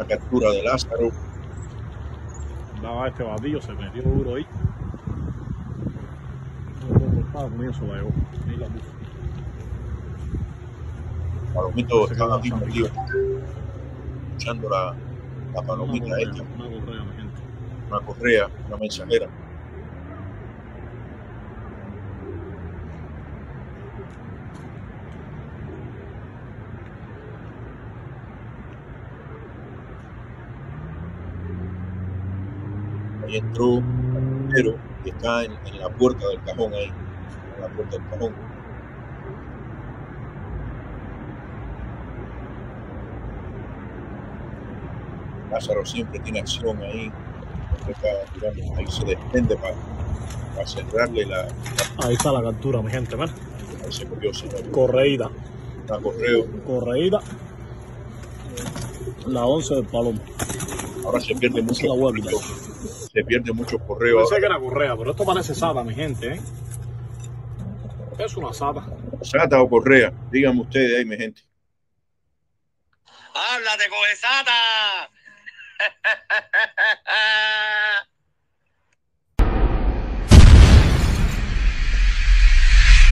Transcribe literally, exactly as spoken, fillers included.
la captura de Lázaro. Daba este batido, se metió duro ahí. Comienzo la llevó. Ahí la puso. Palomitos están aquí metidos, escuchando la, la palomita Una correa, esta. una correa, mi gente. Una correa, una mensajera. Ahí entró el cartero y está en, en la puerta del cajón ahí, en la puerta del cajón. Lázaro siempre tiene acción ahí, está tirando, ahí se desprende para, para cerrarle la, la... Ahí está la captura, mi gente, ¿ves? Ahí se cogió, se Correída. Una correo. Correída. La once del palomo. Ahora se pierde mucho. La se pierde mucho correo. Pensé que era correa, pero esto parece sata, mi gente, ¿eh? Es una sata. ¿Sata o correa? Díganme ustedes ahí, mi gente. ¡Háblate, coge sata!